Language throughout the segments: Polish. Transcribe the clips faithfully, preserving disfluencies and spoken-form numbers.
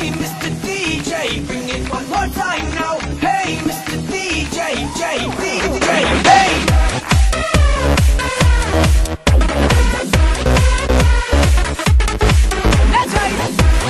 Hey, mister D J, bring it one more time now. Hey, mister D J, J, D J, hey. That's right.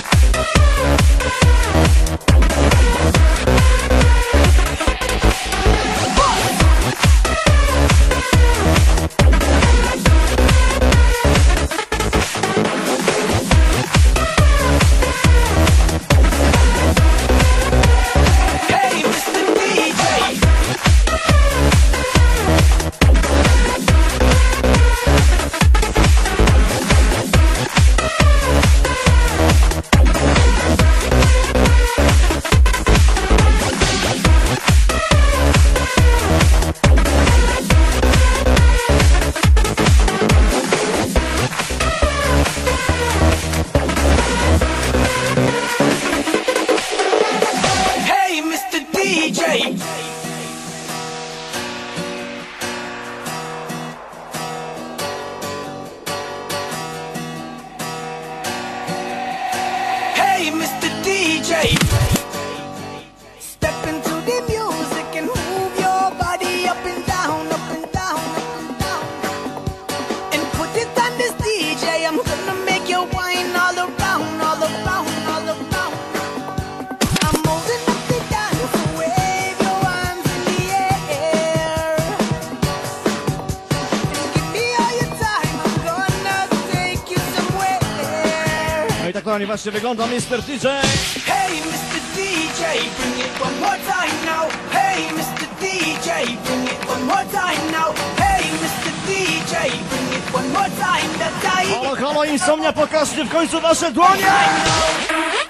Hey, mister D J, step into the music and move your body up and down, up and down, up and down, and put it on this D J. I'm gonna make you whine all around, all around, all around. I'm holding up the dance, so wave your arms in the air and give me all your time. I'm gonna take you somewhere. No i tak to właśnie wygląda mister D J. Hey, mister D J, bring it one more time now. Hey, mister D J, bring it one more time now. Hey, mister D J, bring it one more time. That's Halo, halo, insomnia, pokażcie w końcu wasze dłonie!